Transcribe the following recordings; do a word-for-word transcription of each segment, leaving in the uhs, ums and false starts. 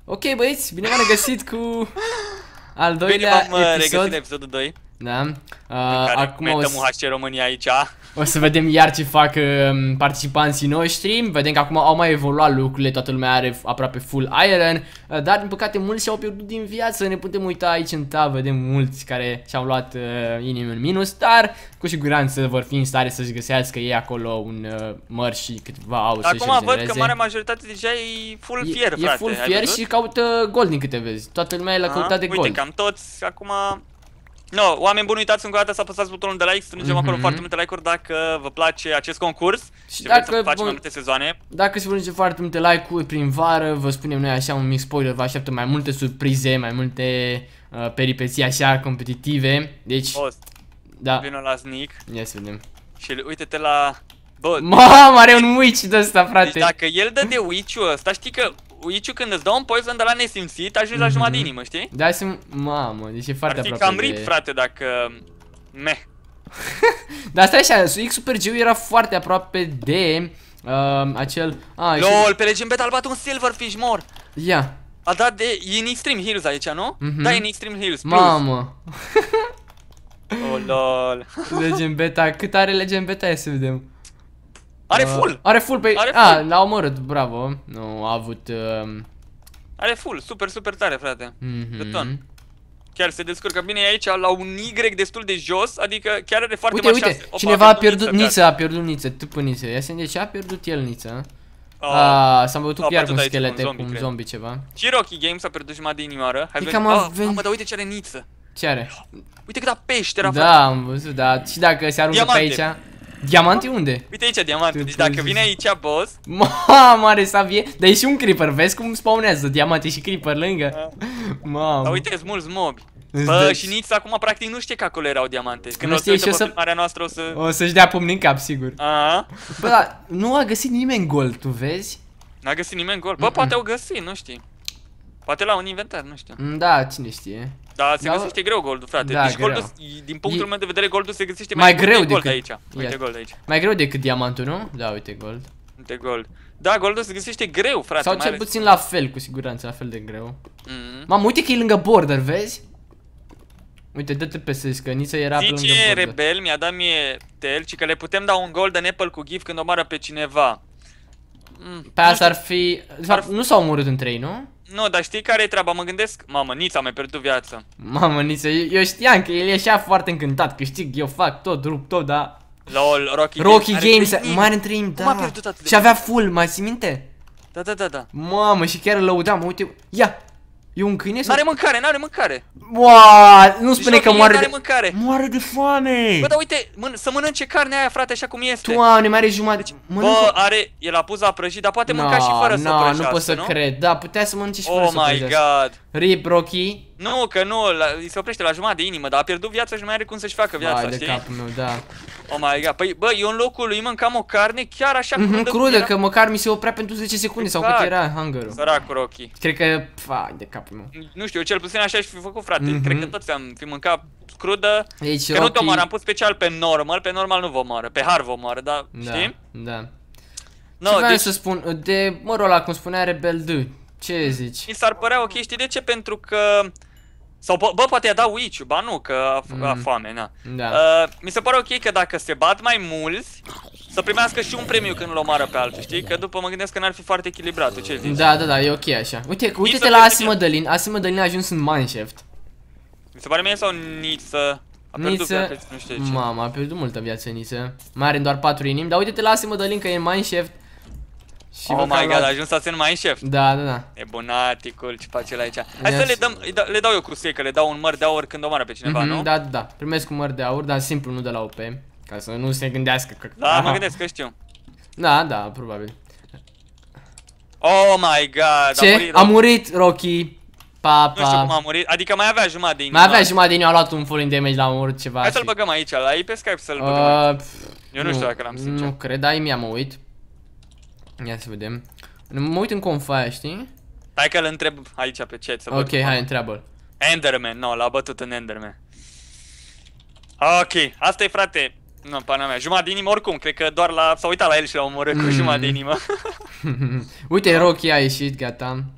Ok, băieți, bine v-am regăsit cu al doilea bine v-am episod. regăsit episodul doi. Da. Uh, care acum o metăm să, U H C România aici. o să vedem iar ce fac uh, participanții noștri. Vedem că acum au mai evoluat lucrurile, toată lumea are aproape full iron, uh, dar din păcate mulți și-au pierdut din viață. Ne putem uita aici în tab, vedem mulți care și-au luat uh, inimi în minus, dar cu siguranță vor fi în stare să-și găsească ei acolo un uh, măr și câteva au să-și Acum văd regenereze. că marea majoritate deja e full fier, E, frate. e full ai fier văzut? și caută gold din câte vezi. Toată lumea e la căutat de Uite, gold. cam toți, acum... No, oameni buni, uitați încă o dată să apăsați butonul de like, strângem Mhm. acolo foarte multe like-uri dacă vă place acest concurs și, Și vreți să dacă facem vă- mai multe sezoane. Dacă se vorbește foarte multe like-uri prin vară, vă spunem noi așa un mic spoiler, vă așteaptă mai multe surprize, mai multe uh, peripeții așa competitive. Deci, O, da, vină la sneak ia să vedem. și uite-te la... Bă, Mamă, are un witch de ăsta, frate. deci dacă el dă de witch-ul ăsta, știi că witch-ul când îți dă un poison de la nesimțit, ajungi la jumătate de inimă, știi? Da, să... Mamă, deci e foarte Ar fi aproape cam rip, de... frate, dacă... Meh. Dar stai așa, X Super G era foarte aproape de uh, acel... Ah, LOL, pe Legend Beta a luat un Silverfish mor. Ia. A dat de... E în Extreme Heals aici, nu? Mhm. Da, e în Extreme Heals, plus. Mamă. Oh, lol. Legend Beta, cât are Legend Beta? Ia să vedem. Are Uh, full. Are full pe... Are Ah, full. l-a omorât, bravo. Nu a avut... Uh... Are full, super, super tare, frate. Mhm. De ton. Chiar se descurcă bine aici, la un Y destul de jos, adică chiar are foarte Uite, mari uite, șanse. Opa, cineva a pierdut Niță, Niță, a pierdut Niță, tâpă Niță. Ia să de ce a pierdut el Niță? Oh. Ah, s-a bătut A iar bătut cu aici cu un schelete, cu zombie, un cred. zombie ceva. Și Rocky Games a pierdut jumătate de inimioară. Hai E vedem. cam Ah, avem- mamă, dar uite ce are Niță. Ce are? Uite cât a peștera, frate. Da, am văzut, da. Și dacă se aruncă pe Diamante. aici... Diamante unde? Uite aici diamante. Tu Deci dacă pui- vine aici boss, Mamă, are savie. Dar e și un creeper, vezi cum spawnează diamante și creeper lângă? dar Mamă. uite, sunt mulți mobi. Îți Bă, dă- și Niță acum practic nu știe că acolo erau diamante. Când Nu o să știe uite și o pe să- filmarea noastră o să... O să-și dea pumni în cap, sigur. Aha. Bă, dar nu a găsit nimeni gold, tu vezi? N-a găsit nimeni gol. Bă, poate au găsit, nu știi. Poate la un inventar, nu știu. Da, cine știe. Dar se Da, găsește greu goldul, frate. da, Deci greu. goldul, din punctul E- meu de vedere, goldul se găsește mai mai, mult greu de gold decât- aici. Uite Ia. gold aici. Mai greu decât diamantul, nu? Da, uite gold. Uite gold. Da, goldul se găsește greu, frate. Sau mai cel ales. puțin la fel, cu siguranță, la fel de greu. Mhm. Mamă, uite că e lângă border, vezi? Uite, dă-te pe sus, că Niță era pe lângă Zice border. Rebel, mi-a dat mie tel și că le putem da un golden apple cu gift când omoară pe cineva. Mm, Pe nu asta știu. ar fi... De fapt, nu s-au omorât între ei, nu? Nu, dar știi care e treaba? Mă gândesc, mamă, Nița mi-a pierdut viață. Mamă, Niță, eu, eu știam că el ieșea foarte încântat, câștig, eu fac tot, rup tot, da. LOL, Rocky, Rocky are Games, trei inimi. mare între ei, Cum a da. pierdut atât de Și avea full, mai ții minte? Da, da, da, da. Mamă, și chiar îl lăudam, uite, ia. E un câine sau... N-are mâncare, n-are mâncare. Uaa, nu spune Deci că Rocky moare n-are de... mâncare. Moare de foame! Bă, dar uite, mân să mănânce carnea aia, frate, așa cum este. Doamne, mai are jumătate. Deci, Mănâncă- bă, are, el a pus la prăjit, dar poate mânca și fără să no, prăjească, nu pot să nu? cred. Da, putea să mănânce și fără Oh să my prăjească. god. Rip, Rocky. Nu, că nu, la, îi se oprește la jumătate de inimă, dar a pierdut viața și nu mai are cum să-și facă viața, Vai de știi? capul meu, da. Oh my god, păi, bă, eu în locul lui mâncam o carne chiar așa Mhm, crudă. crudă, era- că măcar mi se oprea pentru zece secunde sau cât Exact. era hunger-ul. Săracul Rocky. Cred că, vai de capul meu. Nu știu, cel puțin așa aș fi făcut, frate. Mhm. Cred că toți am fi mâncat crudă. Deci Că nu te Rocky... omoară, am pus special pe normal, pe normal nu vă omoară, pe hard vă omoară, dar Da, știi? da. No, Ce vreau deci să spun, de mărul ăla, cum spunea Rebel D, ce zici? mi s-ar părea ok, știi de ce? Pentru că... Sau, bă, bă poate i-a dat witch-ul, ba nu, că a, Mm. a foame, na. Da. Uh, mi se pare ok că dacă se bat mai mulți, să primească și un premiu când îl omoară pe altul, știi? Că după mă gândesc că n-ar fi foarte echilibrat, tu ce zici? Da, da, da, e ok așa. Uite, uite-te să la fie Asi bine. Mădălin, Asi Mădălin a ajuns în mineshaft. Mi se pare mie sau Niță? A pierdut Niță, viața, nu știu de ce. mama, a pierdut multă viață Niță. Mai are doar patru inimi, dar uite-te la Asi Mădălin că e în mineshaft. Și Oh văd că a my god, a luat- ajuns să mai șef. Da, da, da. E bunaticul, ce face el aici. Hai Ia să le să- dăm, îi da- le dau eu crusei, că le dau un măr de aur când omoară pe cineva, Mhm, nu? Da, da, da. Primesc un măr de aur, dar simplu, nu de la O P. Ca să nu se gândească că... Da, mă Aha. gândesc că știu. Da, da, probabil. Oh my god, Ce? a murit. A murit Rocky. Pa, Nu știu cum pa. a murit, adică mai avea jumătate de inimă. Mai avea jumătate din ea, a luat un falling damage la un ceva. Hai să-l și- băgăm aici, la ei pe Skype să-l băgăm aici. Uh, pf, Eu nu știu dacă l-am, sincer. Nu cred, dar mi-am uit. Ia să vedem. Mă uit în confa aia, știi? Hai că-l întreb aici pe chat să văd. Ok, hai, întreabă-l. Enderman, nu, l-a bătut în Enderman. Ok, asta e, frate. Nu, pana mea, jumătate de inimă oricum, cred că doar la... s-a uitat la el și l-a omorât cu Mm. jumătate de inimă. Uite, Rocky a ieșit, gata.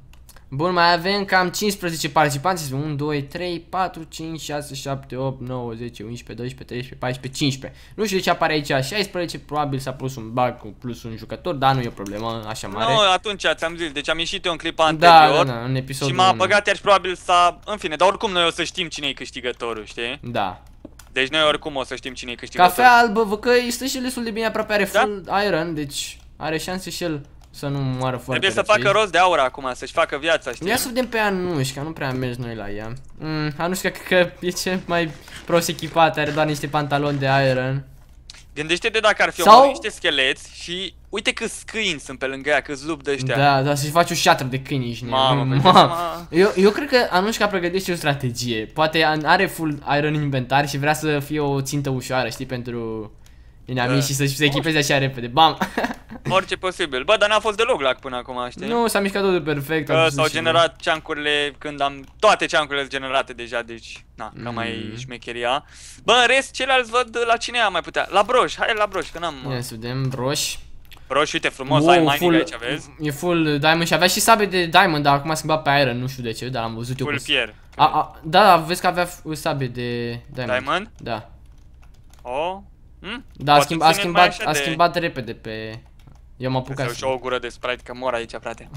Bun, mai avem cam cincisprezece participanți. unu, doi, trei, patru, cinci, șase, șapte, opt, nouă, zece, unsprezece, doisprezece, treisprezece, paisprezece, cincisprezece. Nu știu de ce apare aici șaisprezece, probabil s-a pus un bug cu plus un jucător, dar nu e o problemă așa mare. Nu, atunci ți-am zis, deci am ieșit eu în clipa anterior. Da, da, da, în episodul și m-a unu. băgat iar și probabil s-a... În fine, dar oricum noi o să știm cine e câștigătorul, știi? Da. Deci noi oricum o să știm cine e câștigătorul. Cafea albă, văd că stă și el destul de bine, aproape are Da? full iron, deci are șanse și el să nu moară foarte Trebuie să rapid. facă rost de aur acum, să-și facă viața, știi? Ia să vedem pe Anușca, nu prea am mers noi la ea. Mm, Anușca cred că e cel mai prost echipat, are doar niște pantaloni de iron. Gândește-te dacă ar fi Sau- omorât niște scheleți și uite câți câini sunt pe lângă ea, câți lupi de ăștia. Da, da, să-și faci o șatră de câini și Mamă, nebun. păi, Mamă. Eu, eu cred că Anușca pregătește o strategie. Poate are full iron în inventar și vrea să fie o țintă ușoară, știi, pentru inamici Da. și să se echipeze așa repede. Bam! Orice posibil. Bă, dar n-a fost deloc lag până acum, știi? Nu, s-a mișcat totul perfect. am Că văzut s-au și- generat ceancurile când am... Toate ceancurile sunt generate deja, deci... Na, cam mai Mm. șmecheria. Bă, în rest, ceilalți văd la cine am mai putea. La broș, hai la broș, că n-am... Ia să vedem, roș. Broș, uite, frumos, Wow, ai mining full- aici, vezi? E full diamond și avea și sabe de diamond, dar acum a schimbat pe iron, nu știu de ce, dar am văzut eu Full cu... pier. A, a, da, da, vezi că avea f- sabe de diamond. Diamond? Da. Oh. Hm? Da, a, Poate schimb, a, ținem mai schimbat, așa a de- schimbat repede pe... Eu m-am Să apucat iau și o gură de Sprite, că mor aici, frate.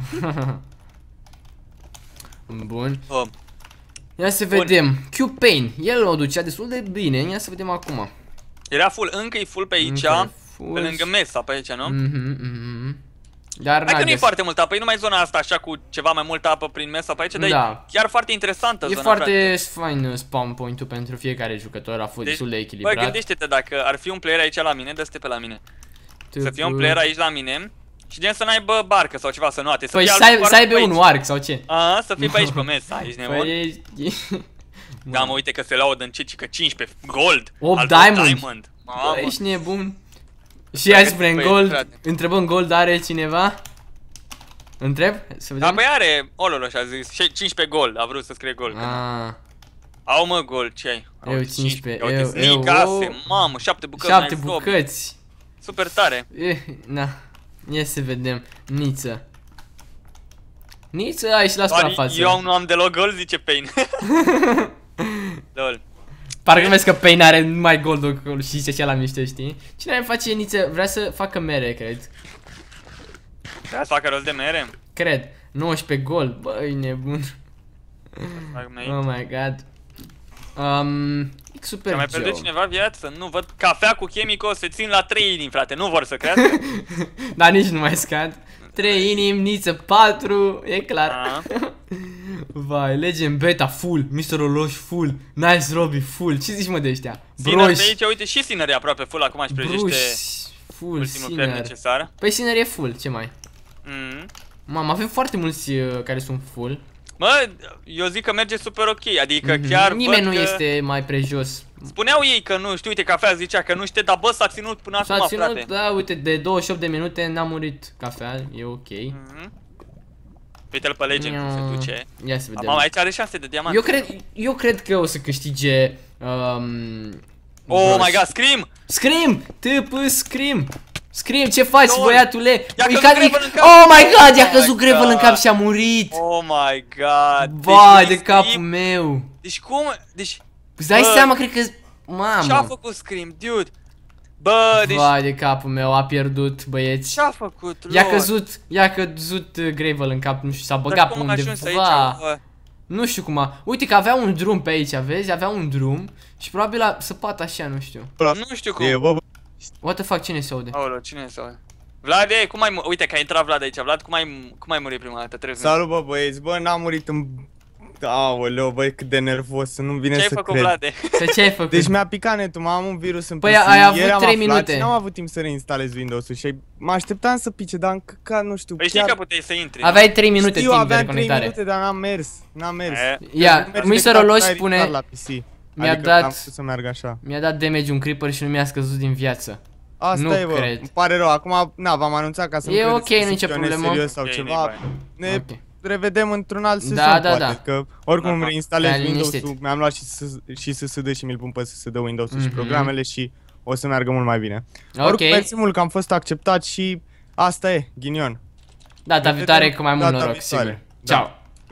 Bun. Oh. Ia să Bun. vedem. Q-Pain, el o ducea destul de bine, ia să vedem acum. Era full, încă e full pe aici, Încă e pe full. lângă mesa, pe aici, nu? Mhm, mhm. Dar Hai n-a că nu e găsit. foarte multă apă, e numai zona asta așa cu ceva mai multă apă prin mesa pe aici, dar Da. e chiar foarte interesantă E zona, foarte frate. fain uh, spawn point-ul pentru fiecare jucător, a fost Deci, destul de bă, echilibrat. gândește-te dacă ar fi un player aici la mine, dă-te pe la mine. Să fie un player aici la mine și gen să n-aibă barcă sau ceva să noate, să Păi fie să, alt ai, scoar să aibă pe un aici. arc sau ce? Aha, să fie pe aici pe mesa, ești nebun? Păi e... Da, mă, uite că se laudă în ce, că cincisprezece gold. opt alt diamond. diamond. Mamă. Bă, ești nebun. Și hai spune în Păi, gold, frate. întrebăm gold are cineva? Întreb? Să Da, vedem? păi are, ololo și-a zis, cincisprezece gold, a vrut să scrie gold. Ah, Au mă gold, ce ai? Eu cincisprezece, Uite, eu- sneak eu- ase, mamă, șapte bucăți, șapte nice job. bucăți. Super tare. Eh, na. Ia să vedem. Niță. Niță, ai și la Doar suprafață. eu nu am deloc gold, zice Pain. Lol. Parcă vezi că Pain are numai gold acolo și se așa la miște, știi? Cine mai face Niță? Vrea să facă mere, cred. Trebuie să facă rost de mere? Cred. nouăsprezece gold. Băi, nebun. Fac mai- Oh my god. Um, Super S-a mai Joe. pierdut cineva viață? Nu, văd cafea cu chemico se țin la trei inimi, frate, nu vor să crească. Dar nici nu mai scad. trei inimi, Niță patru, e clar. A. Vai, Legend Beta full, mister Oloș full, Nice Robbie full. Ce zici mă de ăștia? Sinner Broș, pe aici, uite și Sinner e aproape full, acum își Bruș, prejește full, ultimul player Sinner. necesar. Păi Sinner e full, ce mai? Mm. Mamă, avem foarte mulți uh, care sunt full. Mă, eu zic că merge super ok, adică Mhm. chiar Nimeni văd nu că... este mai prejos. Spuneau ei că nu știu, uite, cafea zicea că nu știe, dar bă, s-a ținut până S-a acum, ținut, frate. da, uite, de douăzeci și opt de minute n-a murit cafea, e ok. Mhm. Uite-l pe Legend cum se duce. Ia să vedem. Mama, aici are șanse de diamant. Eu cred, eu cred că o să câștige um, Oh Broș. my god, Scream! Scream! T P Scream! Scream, ce faci, Lol. băiatule? I-a Îi căzut ca- Gravel în cap. Oh my god, i-a Oh căzut my Gravel în cap God. și a murit! Oh my god! Vai Deci de capul Scream- meu! Deci cum? Deci... Îți dai Bă, seama, cred că... Ce-a Mamă! făcut Scream, dude? Bă, deci... Vai de capul meu, a pierdut, băieți. Ce-a făcut, I-a lor? căzut, i-a căzut uh, Gravel în cap, nu știu, s-a Dar băgat pe cum a ajuns undeva. aici, bă? Nu știu cum a... Uite că avea un drum pe aici, vezi? Avea un drum și probabil a săpat așa, nu știu. Nu știu cum. E, bă, bă. What the fuck, cine se aude? Aoleu, cine e sau? Vlade, cum ai mu- Uite că a intrat Vlad aici. Vlad, cum ai, cum ai murit prima dată? Trebuie să... Salut, bă, băieți, bă, n-am murit în... Aoleu, băi, cât de nervos, nu-mi vine Ce-ai să făcut, cred. Vlade? Pe ce ai făcut? Deci mi-a picat netul, mă, am un virus în Păi, P C, ai avut ieri am trei aflat minute. și n-am avut timp să reinstalez Windows-ul și mă așteptam să pice, dar încă, ca, nu știu, Păi știi chiar... că puteai să intri, Aveai trei minute Știu, timp de aveam trei reconectare. minute, dar n-am mers, n-am mers. E, Ia, Nu merge mister decât Oloș dacă ai spune... restart la P C. Mi-a Adică dat- am putut să meargă așa. Mi-a dat damage un creeper și nu mi-a scăzut din viață. Asta Nu e, bă, cred. îmi pare rău, acum, na, v-am anunțat ca să nu E credeți ok, că nu sunt nicio pionir problemă. serios sau Ok, ceva. Nibai. Ne Ok. revedem într-un alt sezon, Da, da, poate, da. că oricum Aha. îmi reinstalez Stai liniștit. Windows-ul, mi-am luat și, S- și S S D și mi-l pun pe S S D Windows-ul și Mhm. programele și o să meargă mult mai bine. Ok. Oricum, mersi mult că am fost acceptat și asta e, ghinion. Data Ne viitoare vedem cu mai mult data noroc, viitoare. sigur. Da. Ciao.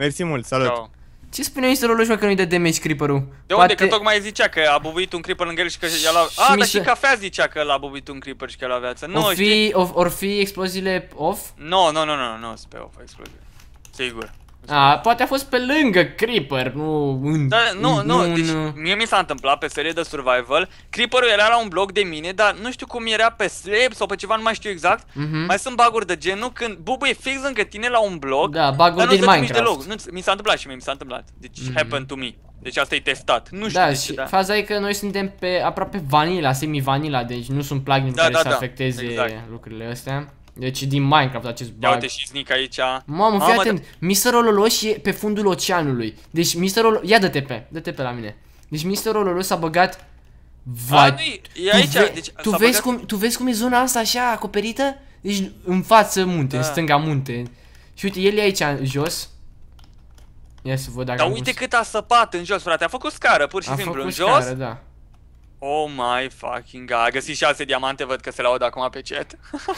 Mersi mult, salut. Ciao. Ce spune mister Loloș, mă, că nu-i dă damage creeper-ul? De unde? Că tocmai zicea că a bubuit un creeper lângă el și că i-a luat... Ah, dar și mister- Cafea zicea că l-a bubuit un creeper și că l-a viață. Nu, Or știi? fi, or, or fi exploziile off? Nu, nu, nu, nu, nu, sunt pe off explozie. Sigur. A, poate a fost pe lângă creeper, nu în... Da, nu, nu, în- deci mie mi s-a întâmplat pe serie de survival. Creeper-ul era la un bloc de mine, dar nu știu cum era pe slab sau pe ceva, nu mai știu exact. Mhm. Mai sunt bug-uri de genul când bubuie fix lângă tine la un bloc. Da, dar bug-ul nu-ți din dă nimic Minecraft. deloc. Nu, mi s-a întâmplat și mie mi s-a întâmplat. Deci Mhm. happened to me. Deci asta e testat. Nu știu Da, de și ce, da. faza e că noi suntem pe aproape vanilla, semi-vanilla, deci nu sunt plugin Da, care da, să da, afecteze exact. lucrurile astea. Deci din Minecraft acest Ia bug. uite și Sneak aici. Mamă, fii Mamă, atent, mister Loloș e pe fundul oceanului. Deci mister Loloș, ia dă-te pe, dă-te pe la mine. Deci mister Loloș s-a băgat... A, Va... nu, e tu, aici, ve deci tu, s-a vezi băgat- cum, tu vezi cum e zona asta așa acoperită? Deci în față munte, în Da. stânga munte. Și uite, el e aici jos. Ia să văd dacă Dar am uite pus- cât a săpat în jos, frate. A făcut scară, pur și a simplu, în făcut jos. scară, da. Oh my fucking god. A găsit șase diamante, văd că se laudă acum pe chat.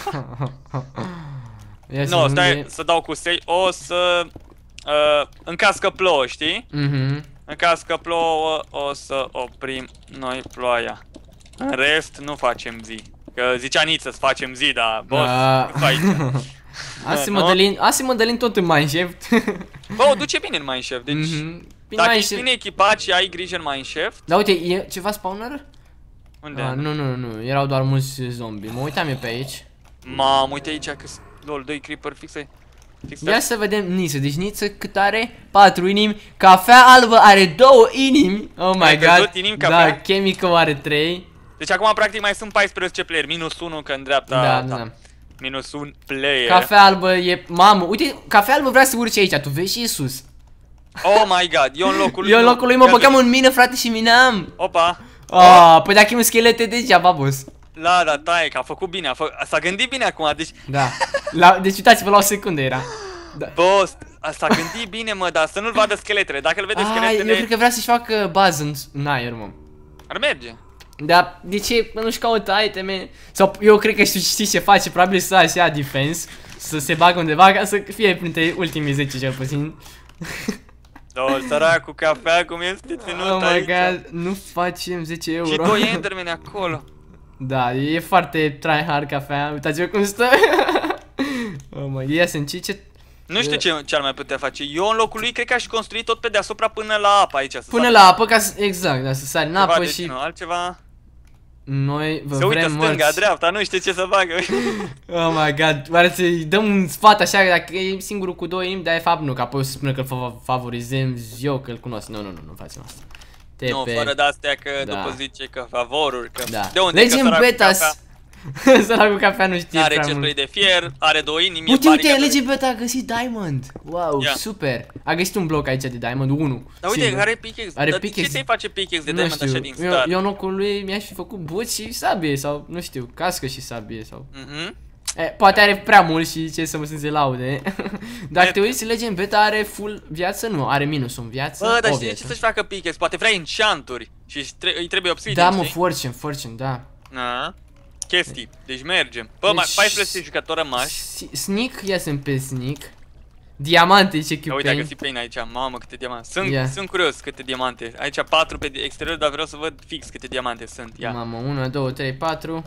Ia să Nu, no, unde stai e. să dau cu sei. O să... Uh, în caz că plouă, știi? Mhm. În caz că plouă, o să oprim noi ploaia. În rest, nu facem zi. Că zicea Niță să facem zi, dar boss, Da. nu faci. Asi Nu? Mădălin, Asi Mădălin tot în Mineshaft. Bă, o duce bine în Mineshaft, deci... Mhm. Bine, Dacă Mineshaft- ești bine echipat și ai grijă în Mineshaft... Da, uite, e ceva spawner? Unde? Ah, nu, nu, nu, erau doar mulți zombie. Mă uitam eu pe aici. Mamă, uite aici că sunt lol, doi creeper fixe. Fix Ia să vedem Niță. Deci Niță cât are? patru inimi. Cafea albă are două inimi. Oh my Ai god. văzut inimi, Da, cafea? Chemical are trei. Deci acum practic mai sunt paisprezece player, minus unu că în dreapta Da, ta. da. Minus un player. Cafea albă e... Mamă, uite, cafea albă vrea să urce aici. Tu vezi și e sus. Oh my god, eu în locul lui Eu în nu. locul lui mă Ia băgam zi. în mină, frate, și minam. Opa. Ah, păi dacă e un schelete degeaba, boss. La, da, taie, că a făcut bine, a fă... s-a gândit bine acum, deci... Da. La, deci uitați-vă la o secundă era. Da. Boss, a- s-a gândit bine, mă, dar să nu-l vadă scheletele. Dacă îl vede Ah, eu scheletele, cred că vrea să-și facă bază în, în aer, mă. ar merge. Dar de ce nu-și caută iteme? Sau eu cred că știu, știi ce face, probabil să așa defense, să se bagă undeva ca să fie printre ultimii zece cel puțin. Dol, sărac cu cafea, cum este ținut Oh my aici. god, nu facem zece Și euro. doi endermeni acolo. Da, e foarte tryhard cafea, uitați-vă cum stă. Oh my god, ia să ce Nu știu ce, ce ar mai putea face. Eu în locul lui cred că aș construi tot pe deasupra până la apă aici. Să Până sară la apă ca să, exact, da, să sari în ceva apă de și genul, altceva. noi vă Se uită vrem stânga, mărți. dreapta, nu știe ce să facă. Oh my god, oare să-i dăm un sfat așa, dacă e singurul cu doi inimi, dar de fapt nu, că apoi o să spună că îl fa- favorizăm eu, că îl cunosc. Nu, nu, nu, nu facem asta. Te Nu, pe... fără de-astea că Da. după zice că favoruri, că... Da. De unde? Că Legend săracul Betas. cafea Săracul cafea nu știe Are prea chestplay mult. de fier, are două inimi, Uite, e uite, baricadă. Legend Beta a găsit Diamond. Wow, Ia. super. A găsit un bloc aici de Diamond, unu. Dar uite, singur. are pickaxe. Are Dar de ce pickaxe. ți-ai face pickaxe de Nu diamond așa știu, din eu, start? eu în locul lui mi-aș fi făcut buți și sabie sau, nu știu, cască și sabie sau... Mhm. E, poate are prea mult și ce să mă să se laude. Dacă E- te uiți, Legend Beta are full viață? Nu, are minus în viață. Bă, dar o știi de ce viață. să-și facă pickaxe? Poate vrea enchanturi și își tre- îi trebuie obsidian, Da, mă, știi? fortune, fortune, da. Na. Chestii, deci mergem. Bă, Deci- mai paisprezece jucători rămași. S- Sneak, ia să pe Sneak. Diamante, ce Ia uite, a chiupeni. găsit pain aici, mamă câte diamante. Sunt, Ia. sunt curios câte diamante. Aici patru pe exterior, dar vreau să văd fix câte diamante sunt. Ia, Mamă, unu, doi, trei, patru.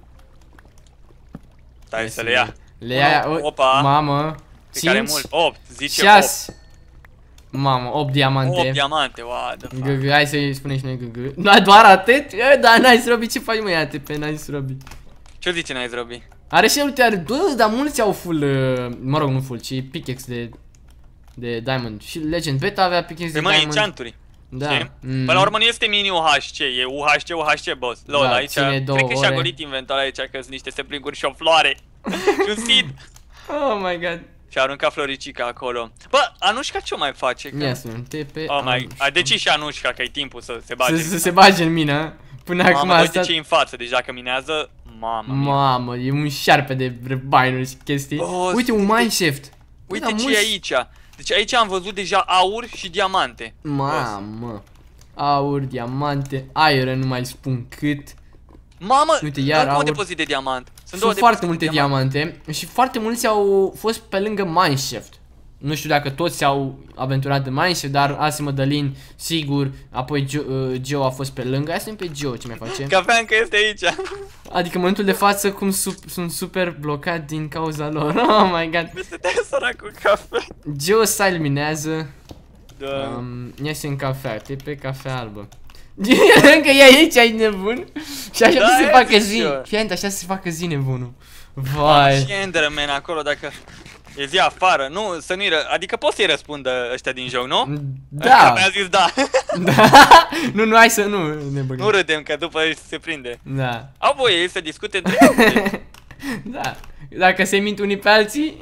stai să le ia. Le ia, Unu, o- opa. Mamă. Pe care cinci, mult? opt, zice șase. Mamă, opt diamante. opt diamante, what the fuck. G-g, hai să-i spunem și noi G G. Da, doar atât? E, da, Nice Robi, ce faci, mă, ia-te pe Nice Robi. Ce zice Nice Robi? Are și el, uite, are, bă, dar mulți au full, uh, mă rog, nu full, ci pickaxe de, de Diamond. Și Legend Beta avea pickaxe Pe de mai Diamond. enchanturi. Da. Știi? Mm. Până la urmă nu este mini U H C, e U H C, U H C, boss. Lol, Da, aici, ține două cred că și-a ore. golit inventar aici, că sunt niște seplinguri și o floare. Și un seed. Oh my god. Și-a aruncat floricica acolo. Bă, Anușca ce mai face? Că... Ia să vedem, T P. Oh my, a, deci și Anușca, că e timpul să se bage. Să, să se bage în mine, până acum Mamă, asta. uite ce în față, deci dacă minează, mamă mia. Mamă, e un șarpe de bainuri și chestii. Oh, Uite, un uite- mineshaft. Uite Da, ce e mulți- aici. Deci aici am văzut deja aur și diamante. Mamă. Aur, diamante, iron, nu mai spun cât. Mamă, Uite, iar încă un aur. depozit de diamant. Sunt, Sunt două foarte depozite multe de diamant. diamante și foarte mulți au fost pe lângă mineshaft. Nu știu dacă toți s-au aventurat în Mineshaft, dar Asi Mădălin, sigur, apoi Joe, uh, Joe a fost pe lângă. Hai să pe Joe, ce mai face? Cafea încă este aici. Adică în momentul de față cum sup sunt super blocat din cauza lor. Oh my god. Este de săracul cafea. Joe se eliminează. Da. Um, iese în cafea, te pe cafea albă. Încă e aici, ai nebun. Și așa Da, să se e facă zic zi. eu. Fii atent, așa să se facă zi nebunul. Vai. Și Enderman acolo dacă e zi afară, nu, să nu-i ră... Adică poți să-i răspundă ăștia din joc, nu? Da. Mi-a zis da. Da. Nu, nu, hai să nu ne băgăm. Nu râdem că după se prinde. Da. Au voie ei să discute între ei. Da. Dacă se mint unii pe alții.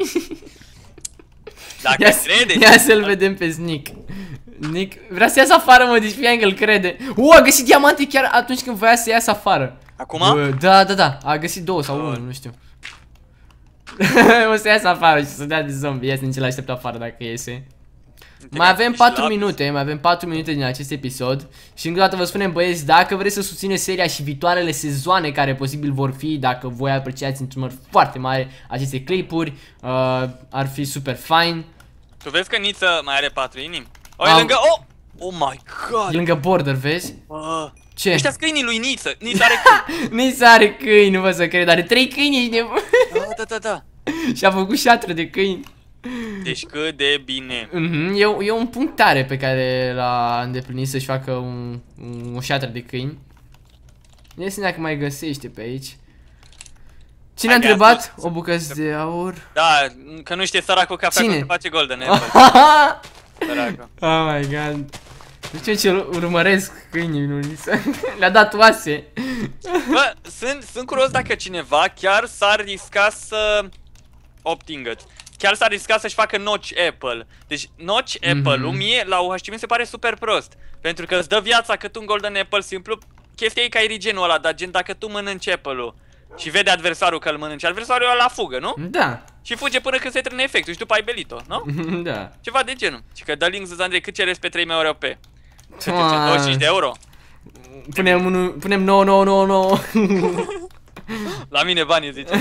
Dacă Ia, crede. ia să-l vedem pe Snick. Nick, vrea să iasă afară, mă, deci fie că îl crede. U, a găsit diamante chiar atunci când voia să iasă afară. Acum? Bă, da, da, da, a găsit două sau unul, nu știu. O să iasă afară și să dea de zombie, iese nici l aștept afară dacă iese. Mai avem patru minute, mai avem patru minute din acest episod. Și încă o dată vă spunem, băieți, dacă vreți să susțineți seria și viitoarele sezoane care posibil vor fi, dacă voi apreciați într-un număr foarte mare aceste clipuri, uh, ar fi super fine. Tu vezi că Niță mai are patru inimi? O, e Am- lângă... Oh! Oh my god! E lângă border, vezi? Bă. Ce? Ăștia-s câinii lui Niță. Niță are câini. Nici are câini, nu vă să cred, are trei câini, ești nebun. Da, da, da, da. Și a făcut șatră de câini. Deci cât de bine. Mhm, e, e un punct tare pe care l-a îndeplinit să-și facă un, un, o șatră de câini. Ia să dacă mai găsește pe aici. Cine a Hai că întrebat? a spus. O bucată de aur. Da, că nu știe săracul cafea cum Cine? se face golden apple. Săracul. Oh my god. De ce ce urmăresc câinii lui Lisa? Le-a dat oase. Bă, sunt, sunt curios dacă cineva chiar s-ar risca să... Optingăt. Chiar s-ar risca să-și facă notch apple. Deci notch apple-ul Mhm. mie la U H C mi se pare super prost. Pentru că îți dă viața cât un golden apple simplu. Chestia e ca e regenul ăla, dar gen dacă tu mănânci apple-ul și vede adversarul că îl mănânci, adversarul ăla la fugă, nu? Da. Și fuge până când se termină efectul și după ai belit-o, nu? Da. Ceva de genul. Și că dă link zis Andrei, cât cereți pe trei mii euro pe? Cât Mă. ce, douăzeci și cinci de euro? Punem unul, punem nouă nouă nouă nouă. La mine banii zice.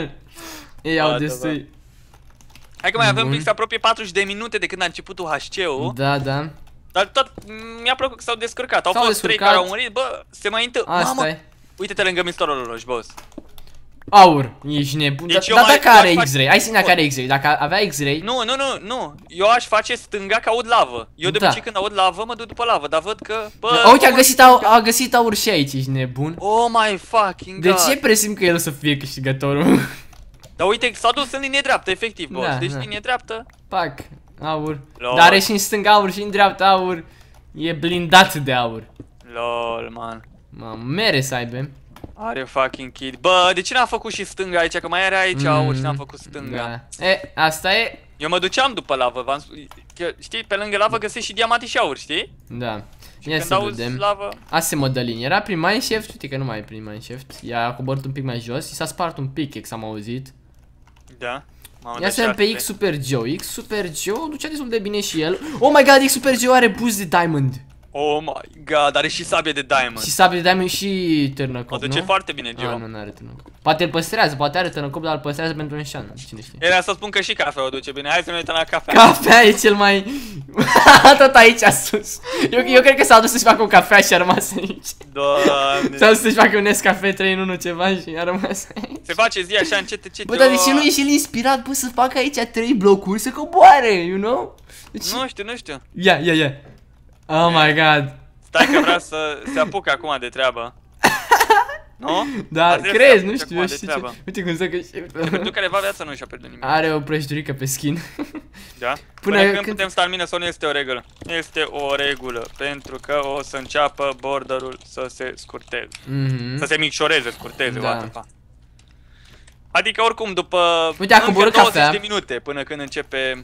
Ei au Ba, da, destui. Hai că mai avem Bun. pix aproape patruzeci de minute de când a început U H C-ul. Da, da. Dar tot mi-a plăcut că s-au descurcat. Au S-au fost trei descurcat. care au murit, bă, se mai întâmplă. Asta Mamă, e. uite-te lângă mistorul roșu, boss. Aur, ești nebun. Deci Da, eu dar mai- dacă eu are aș face- X-ray, hai să dacă are X-ray. Dacă avea X-ray, Nu, nu, nu, nu. Eu aș face stânga că aud lavă. Eu de Da. obicei când aud lavă mă duc după lavă, dar văd că, bă... a, uite, a găsit, aur, a găsit aur și aici, ești nebun. Oh my fucking De god. ce presim că el o să fie câștigătorul? Dar uite, s-a dus în linie dreaptă, efectiv, boss. Da, Deci da. linie dreaptă. Pac, aur. Lol. Dar are și în stânga aur și în dreapta aur. E blindat de aur. Lol, man. Mamă, mere să aibă. Are fucking kid. Bă, de ce n-am făcut și stânga aici? Că mai are aici aur și n-am făcut stânga. Da. E, asta e. Eu mă duceam după lavă, v-am spus. Că, știi, pe lângă lavă găsești și diamante și aur, știi? Da. Și Ia când să auzi vedem. lavă... Ase Mădălin. Era prin Mineshaft, uite că nu mai e prin Mineshaft. Ea a coborât un pic mai jos. I s-a spart un pic, am auzit. Da. Mamă, Ia de să vedem pe șapte. X Super Joe. X Super Joe ducea destul de bine și el. Oh my god, X Super Joe are boost de diamond. Oh my god, are și sabie de diamond. Și sabie de diamond și O târnăcop, duce nu? foarte bine, Ah, Gio. nu, n-are târnăcop. Poate îl păstrează, poate are târnăcop, dar îl păstrează pentru un șan. Cine știe. Era să spun că și cafea o duce bine. Hai să ne uităm la cafea. Cafea e cel mai... Tot aici a sus. Eu, eu cred că s-a dus să-și facă o cafea și a rămas aici. Doamne. S-a dus să-și facă un Nescafe trei în unu ceva și a rămas aici. Se face zi așa încet, încet. Bă, dar de ce nu e și el inspirat, bă, să facă aici trei blocuri să coboare, you know? Deci... Nu știu, nu știu. Ia, ia, ia. Oh my god. Stai că vreau să se apuce acum de treabă. Nu? Da, Ar trebui să crezi, se nu apuce știu, acum eu de știu ce. treabă. Uite cum se că Pentru careva viața nu și-a pierdut nimic. are o prăjiturică pe skin. Da? Până Până când când- putem sta în mine sau nu este o regulă? Este o regulă, pentru că o să înceapă borderul să se scurteze. Mhm. Să se micșoreze, scurteze, Da. what the fuck. Adică oricum după Uite, a coborât încă douăzeci cafea. de minute până când începe.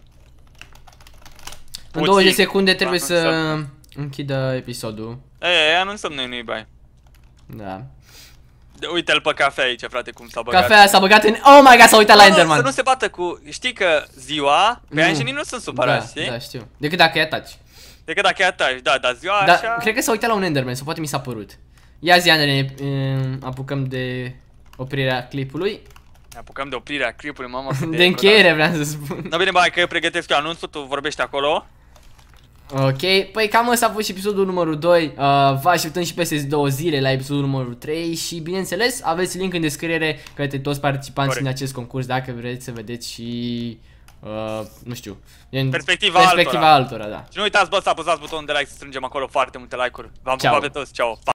În douăzeci de puțin. secunde trebuie Da, să înseamnă. închidă episodul. E, anunțăm noi, nu-i bai. Da. Uite-l pe cafea aici, frate, cum s-a băgat. Cafea s-a băgat în... Oh my god, s-a uitat la Nu, nu, să Enderman. nu se bată cu... Știi că ziua, pe Nu. Angelini nu sunt supărați, Da, știi? da, știu. Decât dacă îi ataci. Decât dacă e ataci, da, dar ziua Da, așa... cred că s-a uitat la un Enderman, sau poate mi s-a părut. Ia zi, Andrei, ne, apucăm de oprirea clipului. Ne apucăm de oprirea clipului, mamă. De încheiere vreau să spun. Da, bine, bai, că eu pregătesc eu anunțul, tu vorbești acolo. Ok, păi cam ăsta a fost și episodul numărul doi. uh, Vă așteptăm și peste două zile la episodul numărul trei. Și bineînțeles aveți link în descriere către toți participanții Corect. în acest concurs, dacă vreți să vedeți și uh, nu știu, în Perspectiva perspectiva altora. altora, da. Și nu uitați, bă, să apăsați butonul de like, să strângem acolo foarte multe like-uri. V-am Ciao. pupat pe toți, ceau.